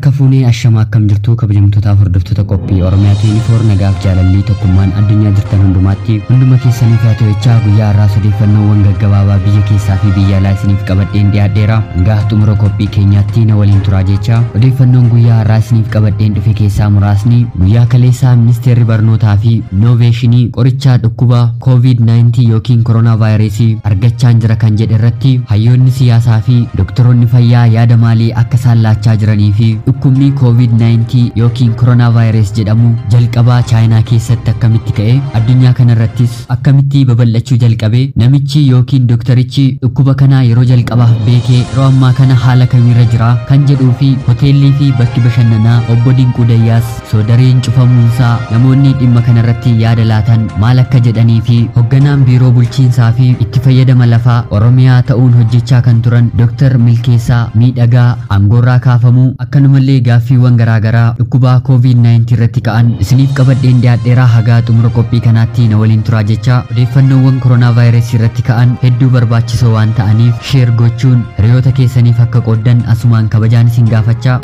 Harka fuunee ashamaa akkam jirtu kabajamtootaaf hordoftoota qophii Oromiyaa 24 nagaaf jaalallii tokkummaan addunyaa jirtan hundumaatti hunduma keessaniif haa ta'u guyyaa har'aa odeeffannoowwan gaggabaabaa biyya keessaa fi biyya alaa isiniif qabadheen dhiyaadheera. Hanga xumura qophii keenyaatti na waliin turaa jecha odeeffannoon guyyaa har'aa isiniif qabadheen dhufe keessaa muraasni guyyaa kaleessaa ministeerri barnootaa fi innoveeshinii qoricha dhukkuba COVID-19 yookiin koronaa vaayirasii argachaa jira kan jedhe irratti hayyoonni siyaasaa fi doktoroonni fayyaa yaada maalii akka isaan laachaa jiranii fi dhukkubni COVID-19 yookiin koronaa vaayirasii jedhamu jalqabaa chaayinaa keessatti akkamitti ka'e addunyaa kanarrattis akkamitti babal'achuu jalqabe namichi yookiin doktorichi dhukkuba kana yeroo jalqabaaf beekee yeroo ammaa kana haala kamiirra jira kan jedhuu fi hoteellii fi bakki bashannanaa obbo Dinquu Dayyaas soodareen cufamuunsaa namoonni dhimma kanarratti yaada laatan maal akka jedhanii fi hoogganaan biiroo bulchiinsaa fi itti fayyadama lafaa Oromiyaa ta'uun hojjechaa kan turan Dr. Milkeessaa Miidhagaa aangoorraa kaafamuu akkanumallee gaaffiiwwan garaagaraa dhukkuba COVID-19 irratti ka'an isiniif qabadheen dhiyaadheeraa. Haga xumura qophii kanaatti na waliin turaa jecha odeeffannoowwan koronaa vaayirasii irratti ka'an hedduu barbaachisoo waan ta'aniif sheer gochuun hiriyoota keessaniif akka qooddan asumaan kabajaan isin gaafachaa.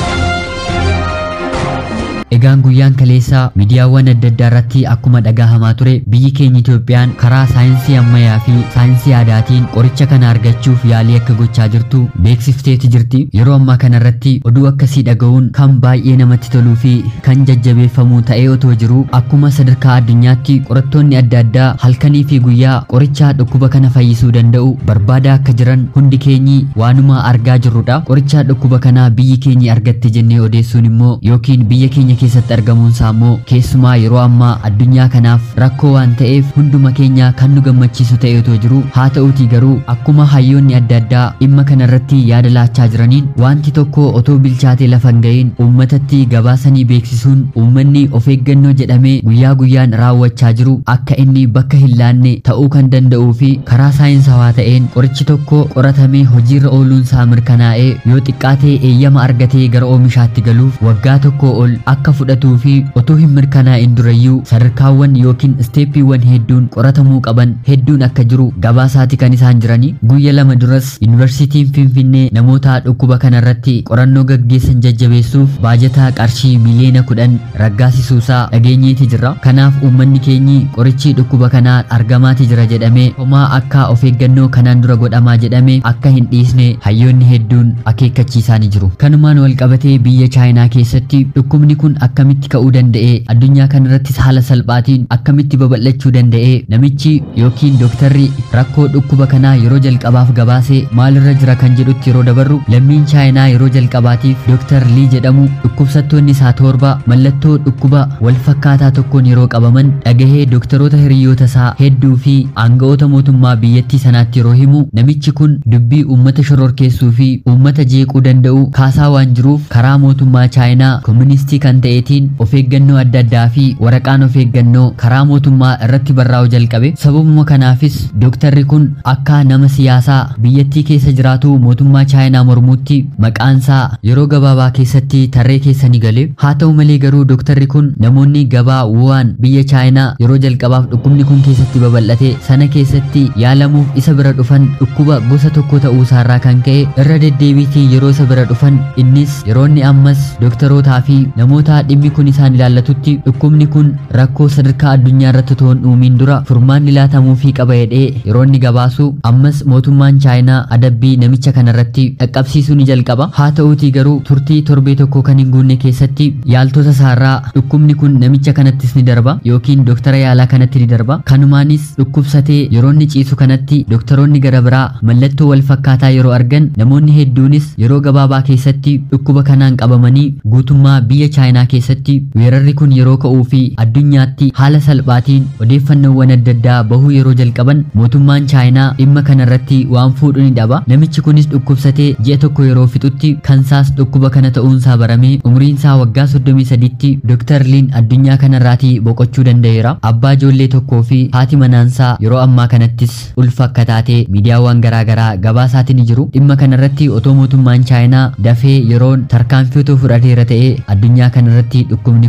Egaan guyyaan kaleessaa miidiyaawwan adda addaa irratti akkuma dhagahamaa ture biyyi keenya Itoophiyaan karaa saayinsii ammayyaa fi saayinsii aadaatiin qoricha kana argachuuf yaalii akka gochaa jirtu beeksifteeti jirti. Yeroo ammaa kana irratti oduu akkasii dhaga'uun kan baay'ee namatti toluu fi kan jajjabeeffamu ta'ee otoo jiru akkuma sadarkaa addunyaatti qorattoonni adda addaa halkanii fi guyyaa qoricha dhukkuba kana fayyisuu danda'u barbaadaa akka jiran hundi keenyi waanuma argaa jirrudha. Qoricha dhukkuba kana biyyi keenya argatte jennee odeessuun immoo yookiin biyya keenya keessatti argamuun saammoo keessumaa yeroo ammaa addunyaa kanaaf rakkoo waan ta'eef hunduma keenya kan nu gammachiisu ta'ee otoo jiru haa ta'uutii garuu akkuma hayyoonni adda addaa dhimma kanarratti yaada laachaa jiraniin wanti tokko otoo bilchaatee lafa hin ga'iin uummatatti gabaasanii beeksisuun uummanni of eeggannoo jedhamee guyyaa guyyaan raawwachaa jiru akka inni bakka hin laanne ta'uu kan danda'uu fi karaa saayinsawaa ta'een qorichi tokko qoratamee hojiirra ooluunsaa mirkanaa'ee yoo xiqqaatee eeyyama argatee gara oomishaatti galuuf waggaa tokko ol akka fudhatuu fi otoo hin mirkanaa'in durayyuu sadarkaawwan yookiin isteeppiiwwan hedduun qoratamuu qaban hedduun akka jiru gabaasaati kan isaan jiranii. Guyya lama duras yuunivarsiitiin Finfinnee namoota dhukkuba kanarratti qorannoo gaggeessan jajjabeessuuf baajataa qarshii miliyoona 10 raggaasisuusaa dhageenyeeti jira. Kanaaf uummanni keenyi qorichi dhukkuba kanaa argamaati jira jedhamee homaa akka of eeggannoo kanaan dura godhamaa jedhamee akka hin dhiisne hayyoonni hedduun akeekkachiisaa jiru. Kanumaan wal qabatee biyya Chaayinaa keessatti dhukkubni kun akkamitti ka'uu danda'e addunyaa kanarrattis haala salphaatiin akkamitti babal'achuu danda'e namichi yookiin doktarri rakkoo dhukkuba kanaa yeroo jalqabaaf gabaasee maalirra jira kan jedhutti yeroo dabarru lammiin Chaayinaa yeroo jalqabaatiif Dr. Lii jedhamu dhukkubsattoonni isaa 7 mallattoo dhukkuba wal fakkaataa tokkoon yeroo qabaman dhagahee doktoroota hiriyoota isaa hedduu fi aanga'oota mootummaa biyyattii sanaatti yeroo himu namichi kun dubbii uummata shororkeessuu fi uummata jeequu danda'u kaasaa waan jiruuf karaa mootummaa Chaayinaa kooministii kan ta'eetiin of eeggannoo adda addaa fi waraqaan of eeggannoo karaa mootummaa irratti barraa'u jalqabe. Sababuma kanaafis doktarri kun akka nama siyaasaa biyyattii keessa jiraatu mootummaa Chaayinaa mormuutti maqaansaa yeroo gabaabaa keessatti tarree keessa ni gale. Haa ta'u malee garuu doktarri kun namoonni gabaa Wuhan biyya Chaayinaa yeroo jalqabaaf dhukkubni kun keessatti babal'ate sana keessatti yaalamuuf isa bira dhufan dhukkuba gosa tokko ta'uusaarraa kan ka'e irra deddeebiitii yeroo isa bira dhufan innis yeroonni ammas doktorootaa fi namoota dhimmi kun isaan ilaallatutti dhukkubni kun rakkoo sadarkaa addunyaa irratti toon uumiin dura furmaanni laatamuufii qaba jedhee yeroo inni gabaasu ammas mootummaan Chaayinaa adabbii namicha kanarratti dhaqqabsiisuu ni jalqaba. Haa ta'uutii garuu turtii torbee tokko kan hin guunne keessatti yaaltota isaarraa dhukkubni kun namicha kanattis ni darba yookiin doktara yaalaa kanatti ni darba. Kanumaanis dhukkubsatee yeroo inni ciisu kanatti doktoroonni gara biraa mallattoo wal fakkaataa yeroo argan namoonni hedduunis yeroo gabaabaa keessatti dhukkuba kanaan qabamanii guutummaa biyya Chaayinaa keessatti weerarri kun yeroo ka'uu fi addunyaatti haala salphaatiin odeeffannoowwan adda addaa bahuu yeroo jalqaban mootummaan Chaayinaa dhimma kanarratti waan fuudhu ni dhaba. Namichi kunis dhukkubsatee ji'a tokko yeroo fixutti kansaas dhukkuba kana ta'uunsaa baramee umriinsaa waggaa 33tti Dr. Liin addunyaa kanarraatii boqochuu danda'eera. Abbaa ijoollee tokkoo fi haati manaansaa yeroo ammaa kanattis ulfa akka taate miidiyaawwan garaagaraa gabaasaatiin jiru. Dhimma kanarratti otoo mootummaan Chaayinaa dafee yeroon tarkaanfii otoo fudhateera ta'ee addunyaa kanarratti dhukkubni kun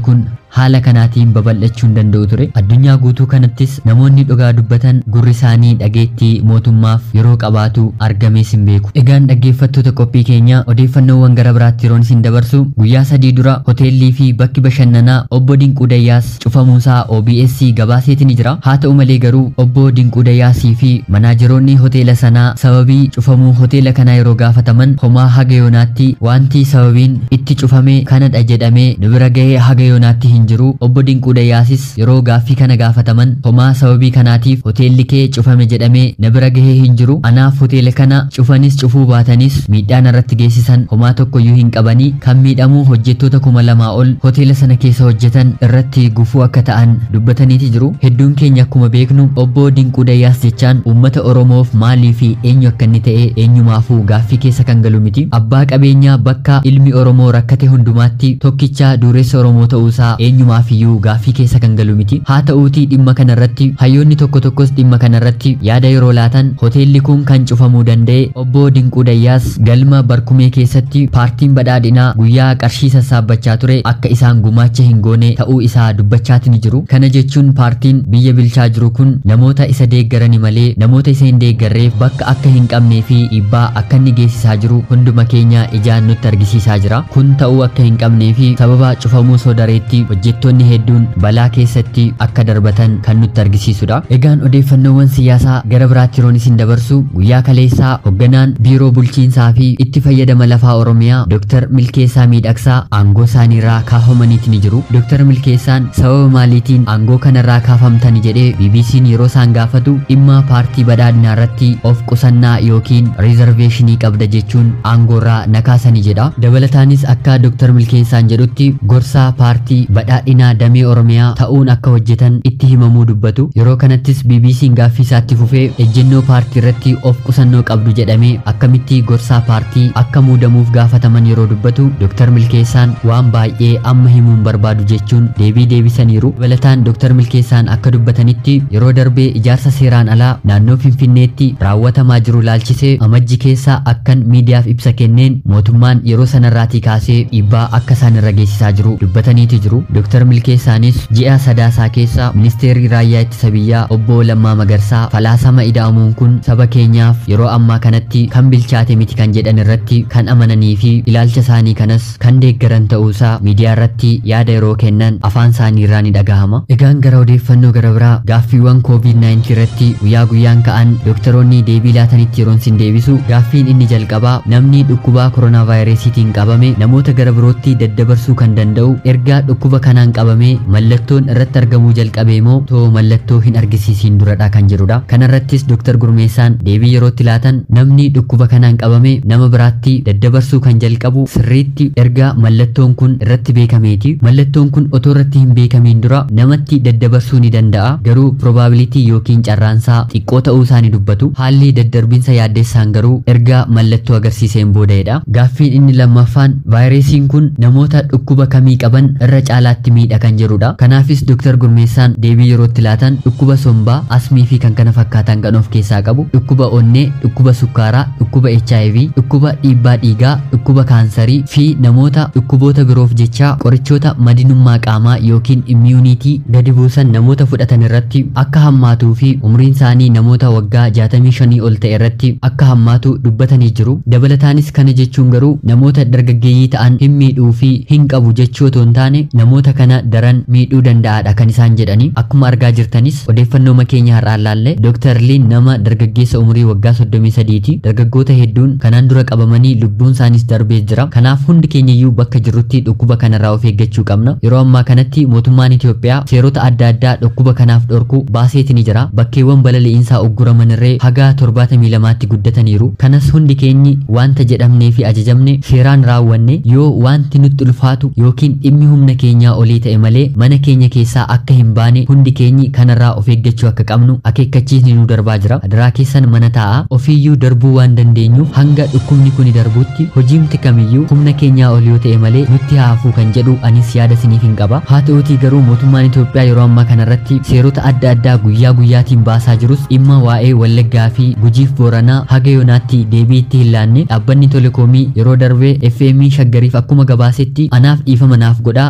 haala kanaatiin babal'achuu hin danda'u ture. Addunyaa guutuu kanattis namoonni dhugaa dubbatan gurri isaanii dhageettii mootummaaf yeroo qabaatu argamees hin beeku. Egaan dhaggeeffattoota qophii keenya odeeffannoowwan gara biraatti yeroon isin dabarsu guyyaa 3 dura hoteellii fi bakki bashannanaa obbo Dinquu Dayyaas cufamuusaa OBS gabaaseetiin jira. Haa ta'u malee garuu obbo Dinquu Dayyaasii fi manaajeroonni hoteela sanaa sababii cufamuu hoteela kanaa yeroo gaafataman homaa haga yoonaatti wanti sababiin itti cufame kanadha jedhamee nu bira gahee haga yoonaatti hin jiru. Obbo Dinquu Dayyaasis yeroo gaaffii kana gaafataman homaa sababii kanaatiif hoteelli kee cufame jedhamee na bira gahee hin jiru. Anaaf hoteela kana cufanis cufuu baatanis miidhaan irratti geessisan homaa tokkoyyuu hin qabanii kan miidhamuu hojjettoota 2,000 ol hoteela sana keessa hojjetan irratti gufuu akka ta'an dubbataniiti jiru. Hedduun keenya akkuma beeknu obbo Dinquu Dayyaas jechaan uummata Oromoof maalii fi eenyu akka inni ta'e eenyumaafuu gaaffii keessa kan galu miti. Abbaa qabeenyaa bakka ilmi Oromoo rakkate hundumaatti tokkicha dureessa Oromoo ta'uusaa eenyumaafiyyuu gaaffii keessa kan galu miti. Haa ta'uutii dhimma kanarratti hayyoonni tokko tokkos dhimma kanarratti yaada yeroo laatan hoteelli kun kan cufamuu danda'e obbo Dinquu Dayyaas galma barkumee keessatti paartiin badhaadhinaa guyyaa qarshii sassaabbachaa ture akka isaan gumaacha hin goone ta'uu isaa dubbachaatiin jiru. Kana jechuun paartiin biyya bulchaa jiru kun namoota isa deeggarani malee namoota isa hin deeggarreef bakka akka hin qabnee fi dhiibbaa akka inni geessisaa jiru hunduma keenya ijaan nutti argisiisaa jira. Kun ta'uu akka hin qabnee fi sababa cufamuu sodareetti hojjettoonni hedduun balaa keessatti akka darbatan kan nutti argisiisudha. Egaan odeeffannoowwan siyaasaa gara biraatti yeroon isin dabarsu guyyaa kaleessaa hoogganaan biiroo bulchiinsaa fi itti fayyadama lafaa Oromiyaa Dr. Milkeessaa Miidhagsaa aangoo isaaniirraa kaafamaniitiin jiru. Dr. Milkeessaan sababa maaliitiin aangoo kanarraa kaafamtani jedhee BBC'n yeroo isaan gaafatu dhimma paartii badhaadhinaa irratti of qusannaa yookiin riizarveeshinii qabda jechuun aangoorraa nakaasanii jedha. Dabalataanis akka Dr. Milkeessaan jedhutti gorsaa paartii badhaadhinaa damee Oromiyaa ta'uun akka hojjetan itti himamuu dubbatu. Yeroo kanattis BBC'n gaaffii isaatti fufee ejjennoo paartii irratti of qusannoo qabdu jedhamee akkamitti gorsaa paartii akka muudamuuf gaafataman yeroo dubbatu Dr. Milkeessaan waan baay'ee amma himuun barbaadu jechuun deebii deebisaniiru. Dabalataan Dr. Milkeessaan akka dubbatanitti yeroo darbee ijaarsa seeraan alaa naannoo Finfinneetti raawwatamaa jiru laalchisee amajji keessa akkan miidiyaaf ibsa kenneen mootummaan yeroo sanarraatii kaasee dhiibbaa akka isaan irra geessisaa jiru dubbataniiti jiru. Dr. Milkeessaanis ji'a sadaasaa keessa ministeerri raayyaa ittisa biyyaa obbo Lammaa Magarsaa falaasama ida'amuun kun saba keenyaaf yeroo ammaa kanatti kan bilchaate miti kan jedhan irratti kan amananii fi ilaalcha isaanii kanas kan deeggaran ta'uusaa miidiyaa irratti yaada yeroo kennan afaan isaanii irraa ni dhagahama. Egaan gara odeeffannoo gara biraa gaaffiiwwan COVID-19 irratti guyyaa guyyaan ka'an doktoroonni deebii laatanitti yeroon sin deebisu gaaffiin inni jalqabaa namni dhukkubaa koronaa vaayirasiitiin qabame namoota gara birootti daddabarsuu kan danda'u erga dhukkuba kanaan qabame mallattoon irratti argamuu jalqabee moo too mallattoo hin argisiisiin duradha kan jedhudha. Kanarrattis Dr. Gurmeessaan deebii yerootti laatan namni dhukkuba kanaan qabame nama biraatti daddabarsuu kan jalqabu sirriitti erga mallattoon kun irratti beekameeti. Mallattoon kun otoo irratti hin beekamiin dura namatti daddabarsuu ni danda'a garuu probabilitii yookiin carraansaa xiqqoo ta'uu isaanii dubbatu. Haalli daddarbinsa yaaddessaan garuu erga mallattoo agarsiiseen booda'edha. Gaaffiin inni lammaffaan vaayirasiin kun namoota dhukkuba kamii qaban irra caalaatti miidha kan jedhudha. Kanaafis Dr. Gurmeessaan deebii yerootti laatan dhukkuba sombaa, asmii fi kan kana fakkaatan kan of keessaa qabu, dhukkuba onnee, dhukkuba sukkaaraa, dhukkuba HIV, dhukkuba dhiibbaa dhiigaa, dhukkuba kaansarii fi namoota dhukkuboota biroof jecha qorichoota madinummaa qaamaa yookiin immuunitii gadi buusan namoota fudhatan irratti akka hammaatuu fi umriin isaanii namoota waggaa 65 ol ta'e irratti akka hammaatu dubbatanii jiru. Dabalataanis kana jechuun garuu namoota dargaggeeyyii ta'an hin miidhuu fi hin qabu jechuu otoo hin taane namoota kana daran miidhuu danda'aadha kan isaan jedhani. Akkuma argaa jirtanis odeeffannoo makeenya har'aan laalle Dr. Liin nama dargaggeessa umurii waggaa 33ti. Dargaggoota hedduun kanaan dura qabamanii lubbuun isaanis darbee jira. Kanaaf hundi keenyayyuu bakka jirrutti dhukkuba kanarraa of eeggachuu qabna. Yeroo ammaa kanatti mootummaan Itoophiyaa seerota adda addaa dhukkuba kanaaf dhorku baaseeti ni jira. Bakkeewwan balali'iinsaa ugguraman irree haga 72tti guddataniiru. Kanas hundi keenyi wanta jedhamnee fi ajajamne seeraan raawwanne yoo wanti nutti ulfaatu yookiin dhimmi humna keenyaa olii ta'e malee mana keenya keessaa akka hin baane hundi keenyi kanarraa of eeggachuu akka qabnu akeekkachiisni nu darbaa jira. Adaraa keessan mana taa'aa ofiiyyuu darbuu waan dandeenyuuf hanga dhukkubni kun darbuutti hojiimti kamiyyuu humna keenyaa olii yoo ta'e malee nutti haafuu kan jedhu anis yaada isiniif hin qaba. Haa ta'uutii garuu mootummaan Itoophiyaa yeroo ammaa kanarratti seerota adda addaa guyyaa guyyaatiin baasaa jirus dhimma waa'ee Wallaggaa fi Gujiif Booranaa haga yoonaatti deebii itti hin laanne. Dhaabbanni Telekoomii yeroo darbee FM Shaggariif akkuma gabaasetti anaaf dhiifama naaf godhaa dhimmi kun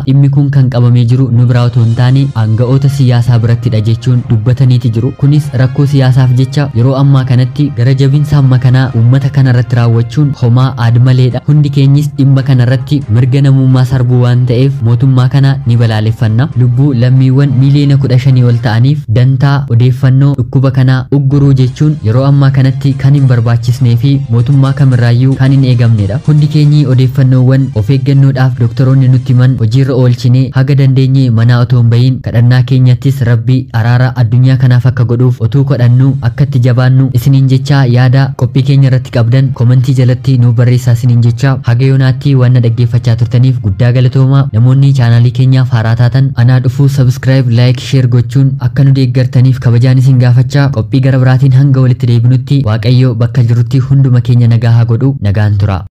kan qabamee jiru nu biraa otoo hin taane aanga'oota siyaasaa birattidha jechuun dubbataniiti jiru. Kunis rakkoo siyaasaaf jecha yeroo ammaa kanatti gara jabinsa amma kanaa uummata kana irratti raawwachuun homaa aadmaleedha. Hundi keenyis dhimma kana irratti mirga namummaa sarbuu waan ta'eef mootummaa kana ni balaaleffanna. Lubbuu lammiiwwan miliyoona 15 ol ta'aniif dantaa odeeffannoo dhukkuba kanaa ugguruu jechuun yeroo ammaa kanatti kan hin barbaachisnee fi mootummaa kamirraayyuu kan hin eegamnedha. Hundi keenyi odeeffannoowwan of eeggannoodhaaf doktoroonni nutti himan hojiirra oolchinee haga dandeenye manaa otoo hin bahin kadhannaa keenyattis Rabbi araara addunyaa kanaaf akka godhuuf otuu kadhannu akka itti jabaannu isiniin jecha yaada qophii keenya irratti qabdan komentii jalatti nuuf barreessaa isiniin jecha haga yoonaatti waan na dhaggeeffachaa turtaniif guddaa galatoomaa. Namoonni chaanaalii keenyaaf haaraa taatan anaa dhufuu subscribe like share gochuun akka nu deeggartaniif kabajaan isin gaafachaa qophii gara biraatiin hanga walitti deebinutti Waaqayyo bakka jirutti hunduma keenya nagaa haa godhu. Nagaan tura.